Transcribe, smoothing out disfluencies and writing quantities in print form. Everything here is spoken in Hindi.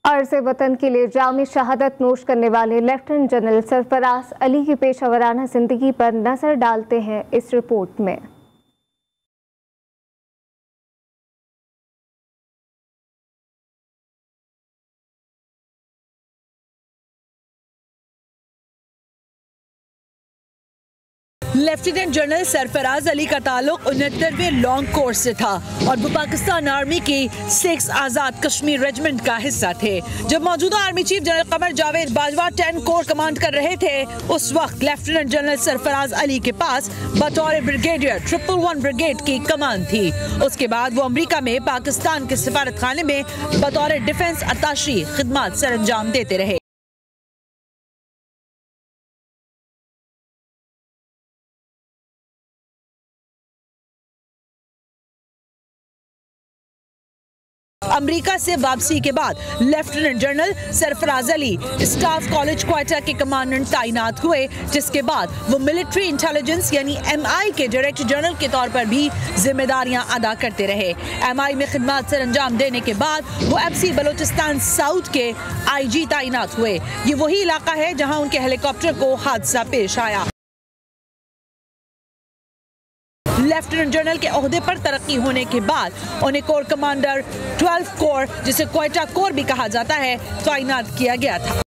अर्ज़ वतन के लिए जाम शहादत नोश करने वाले लेफ्टिनेंट जनरल सरफराज अली की पेशावराना जिंदगी पर नजर डालते हैं इस रिपोर्ट में। लेफ्टिनेंट जनरल सरफराज अली का ताल्लुक 69वें लॉन्ग कोर्स से था और वो पाकिस्तान आर्मी की 6 आज़ाद कश्मीर रेजिमेंट का हिस्सा थे। जब मौजूदा army chief general Qamar Javed Bajwa 10 corps command कर रहे थे, उस वक्त लेफ्टिनेंट जनरल सरफराज अली के पास बतौर ब्रिगेडियर 111 ब्रिगेड की कमान थी। उसके बाद वो अमरीका में पाकिस्तान के सिफारत खाने में बतौर डिफेंस अताशी खिदमत सरअंजाम देते रहे। अमेरिका से वापसी के बाद lieutenant general Sarfaraz Ali staff college quarter के कमांडेंट तैनात हुए, जिसके बाद वो मिलिट्री इंटेलिजेंस यानी MI के डायरेक्टर जनरल के तौर पर भी जिम्मेदारियां अदा करते रहे। MI में खिदमत सरअंजाम देने के बाद वो FC बलोचिस्तान साउथ के IG तैनात हुए। ये वही इलाका है जहां उनके हेलीकॉप्टर को हादसा पेश आया। लेफ्टिनेंट जनरल के ओहदे पर तरक्की होने के बाद उन्हें कोर कमांडर 12 कोर, जिसे क्वेटा कोर भी कहा जाता है, तैनात किया गया था।